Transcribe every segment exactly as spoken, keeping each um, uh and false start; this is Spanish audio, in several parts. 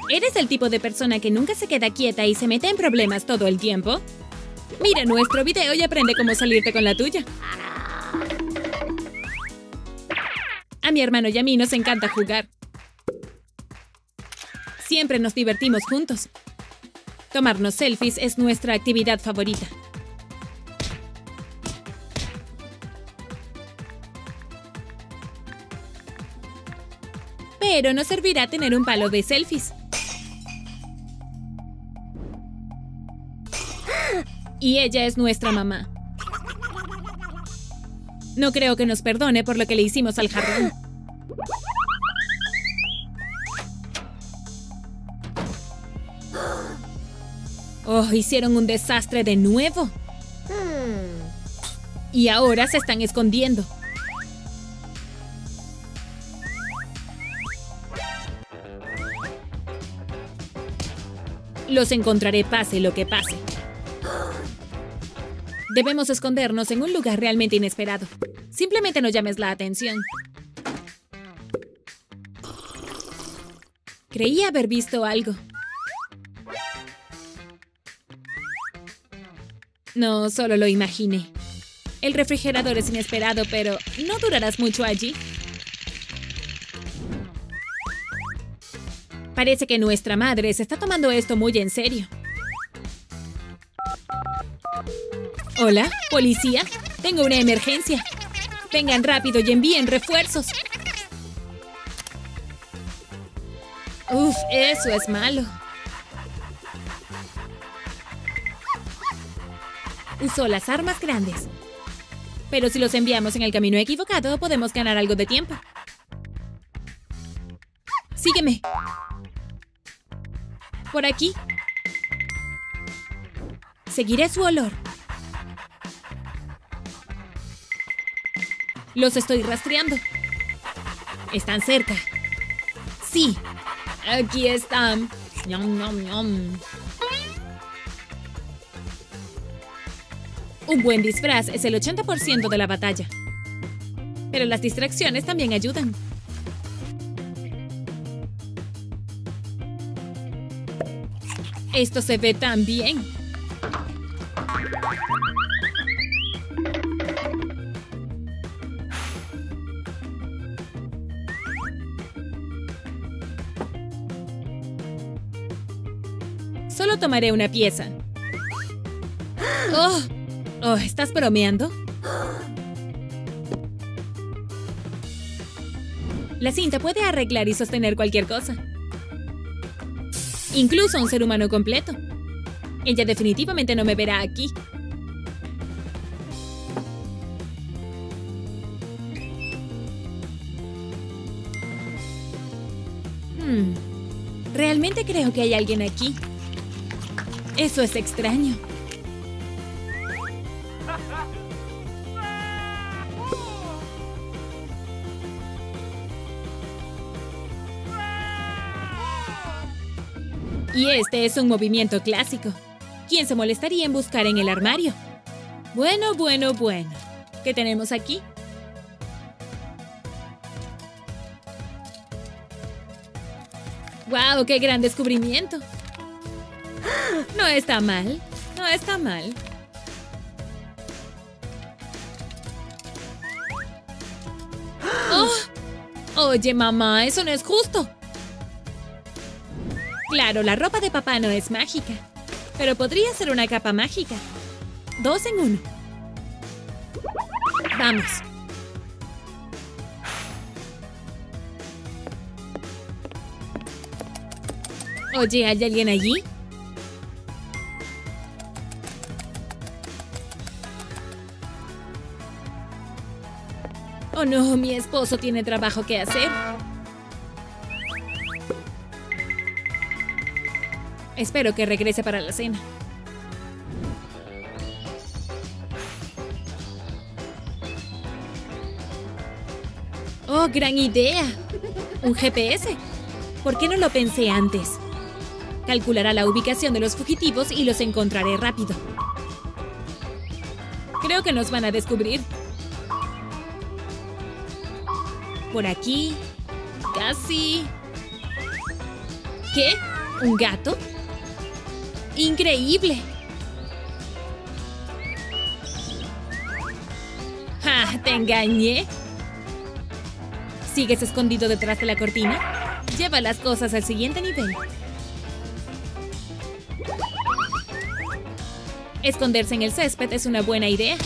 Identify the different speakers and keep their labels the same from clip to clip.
Speaker 1: ¿Eres el tipo de persona que nunca se queda quieta y se mete en problemas todo el tiempo? Mira nuestro video y aprende cómo salirte con la tuya. A mi hermano y a mí nos encanta jugar. Siempre nos divertimos juntos. Tomarnos selfies es nuestra actividad favorita. Pero nos servirá tener un palo de selfies. Y ella es nuestra mamá. No creo que nos perdone por lo que le hicimos al jarrón. Oh, hicieron un desastre de nuevo. Y ahora se están escondiendo. Los encontraré pase lo que pase. Debemos escondernos en un lugar realmente inesperado. Simplemente no llames la atención. Creí haber visto algo. No, solo lo imaginé. El refrigerador es inesperado, pero no durarás mucho allí. Parece que nuestra madre se está tomando esto muy en serio. Hola, policía. Tengo una emergencia. Vengan rápido y envíen refuerzos. Uf, eso es malo. Usó las armas grandes. Pero si los enviamos en el camino equivocado, podemos ganar algo de tiempo. Sígueme. Por aquí. Seguiré su olor. Los estoy rastreando. Están cerca. Sí. Aquí están. Ñam, ñam, ñam. Un buen disfraz es el ochenta por ciento de la batalla. Pero las distracciones también ayudan. Esto se ve tan bien. Solo tomaré una pieza. ¡Oh! Oh, ¿estás bromeando? La cinta puede arreglar y sostener cualquier cosa. Incluso un ser humano completo. Ella definitivamente no me verá aquí. Hmm. Realmente creo que hay alguien aquí. Eso es extraño. Y este es un movimiento clásico. ¿Quién se molestaría en buscar en el armario? Bueno, bueno, bueno. ¿Qué tenemos aquí? ¡Wow! ¡Qué gran descubrimiento! No está mal. No está mal. ¡Oh! Oye, mamá, eso no es justo. Claro, la ropa de papá no es mágica, pero podría ser una capa mágica. Dos en uno. Vamos. Oye, ¿hay alguien allí? Oh no, mi esposo tiene trabajo que hacer. Espero que regrese para la cena. ¡Oh, gran idea! ¿Un G P S? ¿Por qué no lo pensé antes? Calculará la ubicación de los fugitivos y los encontraré rápido. Creo que nos van a descubrir. Por aquí. Casi. ¿Qué? ¿Un gato? ¡Increíble! ¡Ja! ¡Te engañé! ¿Sigues escondido detrás de la cortina? Lleva las cosas al siguiente nivel. Esconderse en el césped es una buena idea.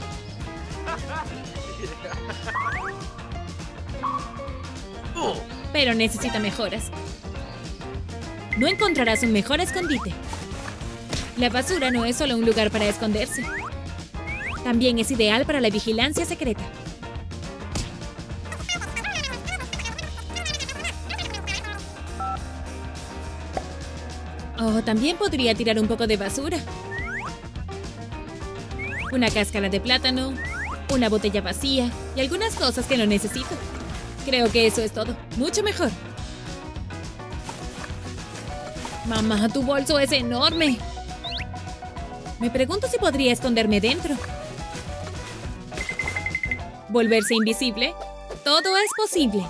Speaker 1: Pero necesita mejoras. No encontrarás un mejor escondite. La basura no es solo un lugar para esconderse. También es ideal para la vigilancia secreta. Oh, también podría tirar un poco de basura. Una cáscara de plátano, una botella vacía y algunas cosas que no necesito. Creo que eso es todo. Mucho mejor. Mamá, tu bolso es enorme. Me pregunto si podría esconderme dentro. ¿Volverse invisible? Todo es posible.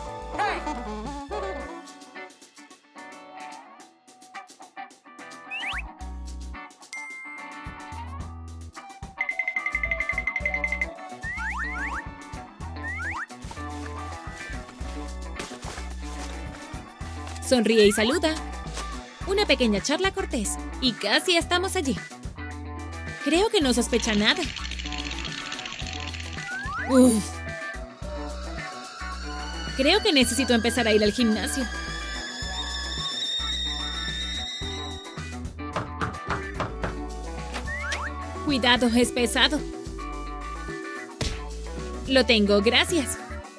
Speaker 1: Sonríe y saluda. Una pequeña charla cortés. Y casi estamos allí. Creo que no sospecha nada. Uf. Creo que necesito empezar a ir al gimnasio. Cuidado, es pesado. Lo tengo, gracias.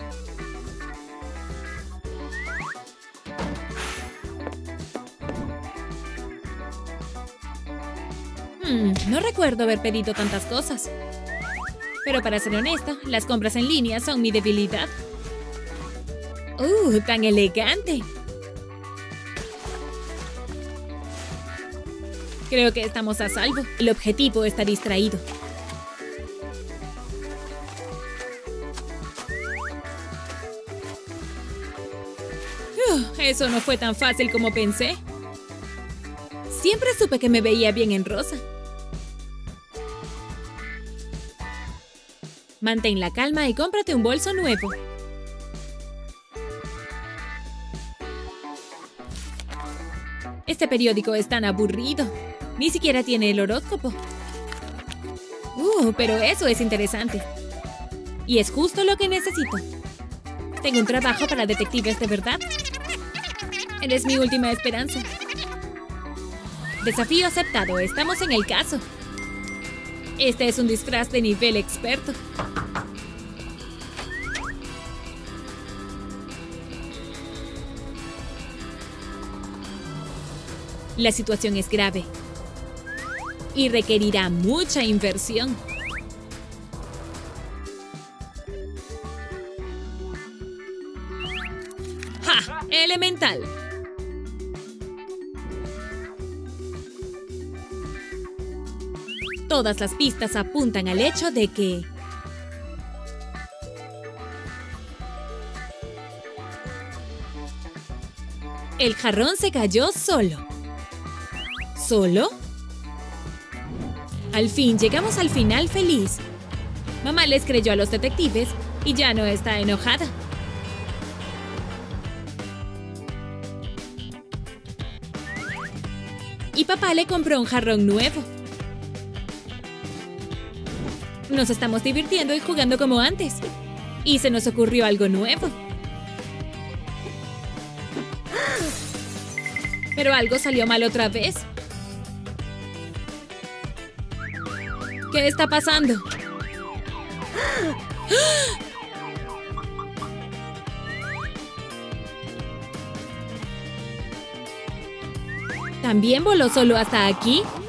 Speaker 1: Hmm, no recuerdo haber pedido tantas cosas. Pero para ser honesta, las compras en línea son mi debilidad. ¡Uh, tan elegante! Creo que estamos a salvo. El objetivo está distraído. Uh, eso no fue tan fácil como pensé. Siempre supe que me veía bien en rosa. Mantén la calma y cómprate un bolso nuevo. Este periódico es tan aburrido. Ni siquiera tiene el horóscopo. Uh, pero eso es interesante. Y es justo lo que necesito. Tengo un trabajo para detectives de verdad. Eres mi última esperanza. Desafío aceptado. Estamos en el caso. Este es un disfraz de nivel experto. La situación es grave y requerirá mucha inversión. ¡Ja! ¡Elemental! Todas las pistas apuntan al hecho de que el jarrón se cayó solo. ¿Solo? Al fin llegamos al final feliz. Mamá les creyó a los detectives y ya no está enojada. Y papá le compró un jarrón nuevo. Nos estamos divirtiendo y jugando como antes. Y se nos ocurrió algo nuevo. Pero algo salió mal otra vez. ¿Qué está pasando? ¿También voló solo hasta aquí?